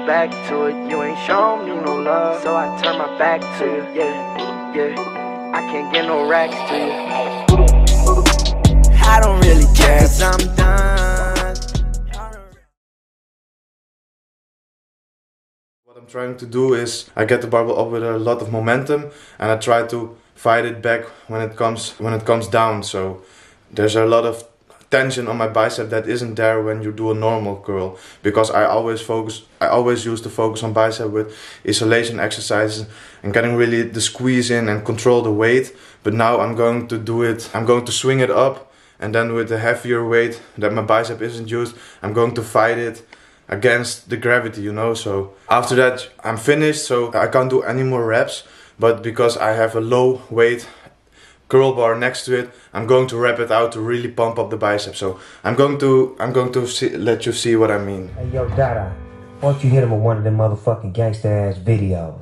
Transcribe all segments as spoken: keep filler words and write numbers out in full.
back to it. You ain't shown me no love, so I turn my back to you. Yeah, yeah, I can't get no racks to you. I don't really care, cause I'm done. What I'm trying to do is I get the barbell up with a lot of momentum and I try to fight it back when it comes when it comes down. So there's a lot of tension on my bicep that isn't there when you do a normal curl, because I always focus I always use the focus on bicep with isolation exercises and getting really the squeeze in and control the weight. But now I'm going to do it I'm going to swing it up, and then with the heavier weight that my bicep isn't used, I'm going to fight it against the gravity, you know. So after that I'm finished, so I can't do any more reps, but because I have a low weight curl bar next to it, I'm going to wrap it out to really pump up the bicep. So I'm going to I'm going to see, let you see what I mean. Hey yo, Dada, why don't you hit him with one of them motherfucking gangster ass videos?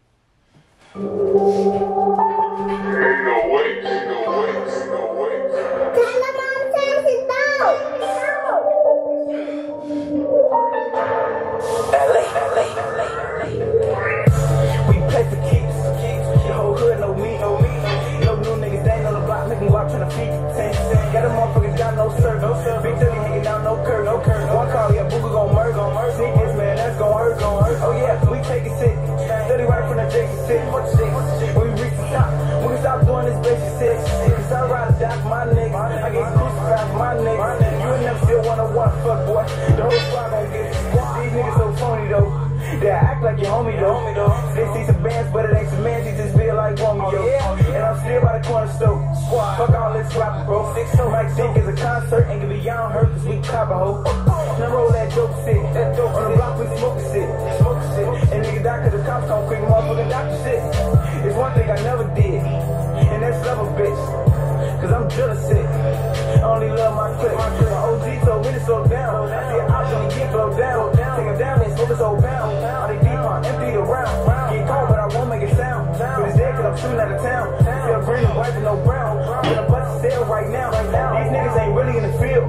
Got a motherfuckers got no serve, no serve. Big Tilly hanging down, no curve, no curve. One call, yeah, Booga gon' murk, gon' murk. See this man, that's gon' hurt, gon' hurt. Oh yeah, we take it sick. Steady right from the Jason shit. What shit? When we reach the top, we can stop doing this basic shit. Cause I ride or die for my nigga. I get crucified for my nigga. You would never still wanna one fuck, boy. The whole squad gon' get it. These niggas so phony though. They act like your homie though. They see some bands, but it ain't some man. She just feel like one yo. And I'm still by the corner store. Fuck all this rap, bro. Six so like think is a concert, ain't gonna be young hurt cause we cop a hoe. Now roll that dope shit. That dope on the block, we smoke shit. Smoke shit. And nigga die cause the cops come quick, motherfucking doctor shit. It's one thing I never did, and that's love a bitch. Cause I'm jealous sick. I only love my clique. My O G told me to slow down. I see an option to get blow down. Take him down and smoke his whole pound. All they deep on empty around. Get cold but I won't make it sound. But it's dead cause I'm shooting out of town. Feel green and white and no brown. I'm gonna bust a sale right now. These niggas ain't really in the field.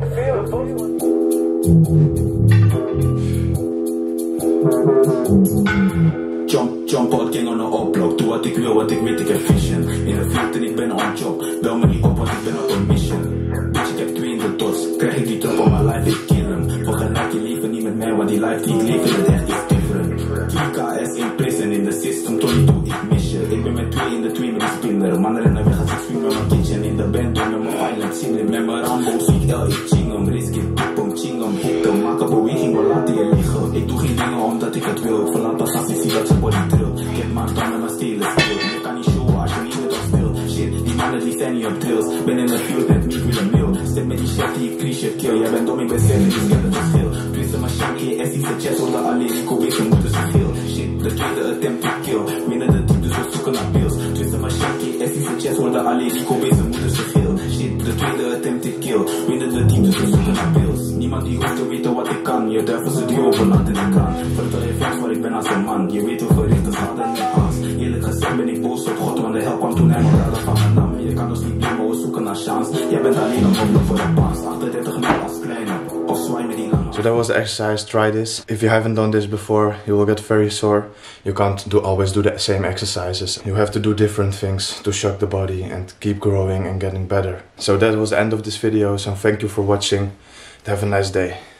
Jump, jump out, gang on de opblok. Doe wat ik wil, wat ik weet, ik heb vision. In de field en ik ben on job. Bel me niet op, want ik ben op een mission. Bitch, ik heb twee in de tos. Krijg ik die trap op mijn life, ik kill hem. Vergelijk je leven niet met mij, want die life die ik leef in het echt is different. K S in prison, in de system, Tony doe ik mis je. Ik ben met twee in de twee met die spinner. Mannen rennen weg als ik swing met mijn kitchen. In de band, doe met mijn violent zingen. Met mijn Rambo, zie ik L, ik ching hem. Risk it, pip hem, ching hem, hit hem. Maak een beweging, we laten je liggen. Ik doe geen dingen omdat ik het wil. Ik verlaat pas als ik zie dat ze body trilt. Ik heb maar dan met mijn stelen stil. Je kan niet showen als je niet met ons stil. Shit, die mannen die zijn niet op drills. Ben in de field met me, ik wil een mail. Step met die shit die ik pre-shit kill. Jij bent dom, ik ben zelf, dus ik heb het verschil. Twisten mijn shanky, S I zijn chest onder alleen. Ik hoop ik moeten ze veel. Shit, de tweede attempt to kill. Winnen de team, dus we zoeken naar pills. Twisten mijn shanky, S I zijn chest onder alleen. Ik hoop ze moeten ze veel. Shit, de tweede attempt to kill. Winnen de team, dus we zoeken naar pills. Niemand die hoeft te weten wat ik kan. Je duivel ze die overland in de kraan. Vertel je fans waar ik ben als een man. Je weet hoe gericht is hard en niet Hans. Eerlijk gezegd ben ik boos op God, want de hel kwam toen hij me raadde van mijn naam. Je kan ons niet doen, we zoeken naar chance. Jij bent alleen een honderd voor de paas. achtendertig mil als kleine. Of zwaai met die lange. So that was the exercise. Try this. If you haven't done this before, you will get very sore. You can't do always do the same exercises. You have to do different things to shock the body and keep growing and getting better. So that was the end of this video. So thank you for watching. Have a nice day.